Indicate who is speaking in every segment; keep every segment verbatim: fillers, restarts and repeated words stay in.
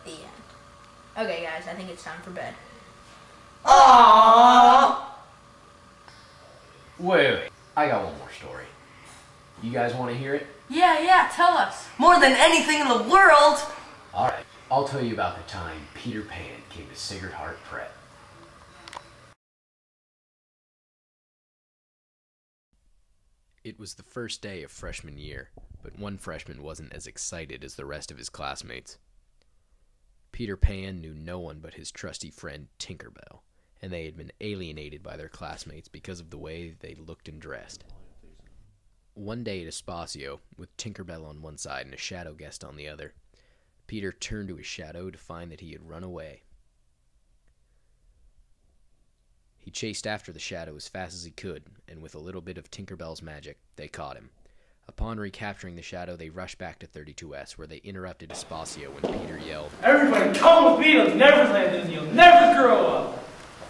Speaker 1: The end. Okay, guys, I think it's time for bed.
Speaker 2: Aww.
Speaker 3: Wait, wait, I got one more story. You guys want to hear it?
Speaker 2: Yeah, yeah, tell us. More than anything in the world.
Speaker 3: Alright, I'll tell you about the time Peter Pan came to Sacred Heart Prep. It was the first day of freshman year, but one freshman wasn't as excited as the rest of his classmates. Peter Pan knew no one but his trusty friend Tinkerbell, and they had been alienated by their classmates because of the way they looked and dressed. One day at Espacio, with Tinkerbell on one side and a shadow guest on the other, Peter turned to his shadow to find that he had run away. He chased after the shadow as fast as he could, and with a little bit of Tinkerbell's magic, they caught him. Upon recapturing the shadow, they rushed back to thirty-two S, where they interrupted Espacio when Peter yelled,
Speaker 4: "Everybody come with me to Neverland and you'll never grow up!"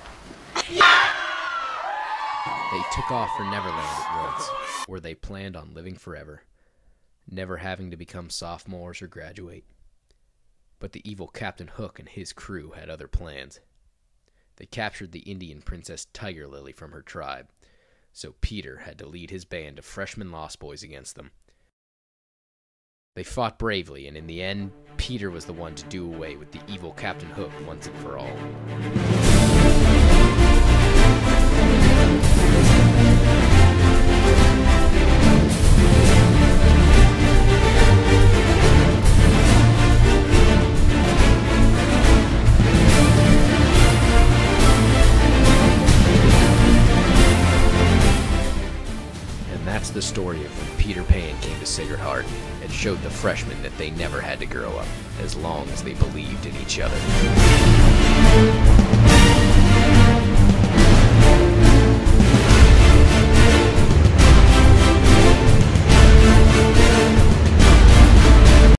Speaker 3: They took off for Neverland at once, where they planned on living forever, never having to become sophomores or graduate. But the evil Captain Hook and his crew had other plans. They captured the Indian Princess Tiger Lily from her tribe, so Peter had to lead his band of freshman Lost Boys against them. They fought bravely, and in the end, Peter was the one to do away with the evil Captain Hook once and for all. That's the story of when Peter Pan came to Sacred Heart and showed the freshmen that they never had to grow up, as long as they believed in each other.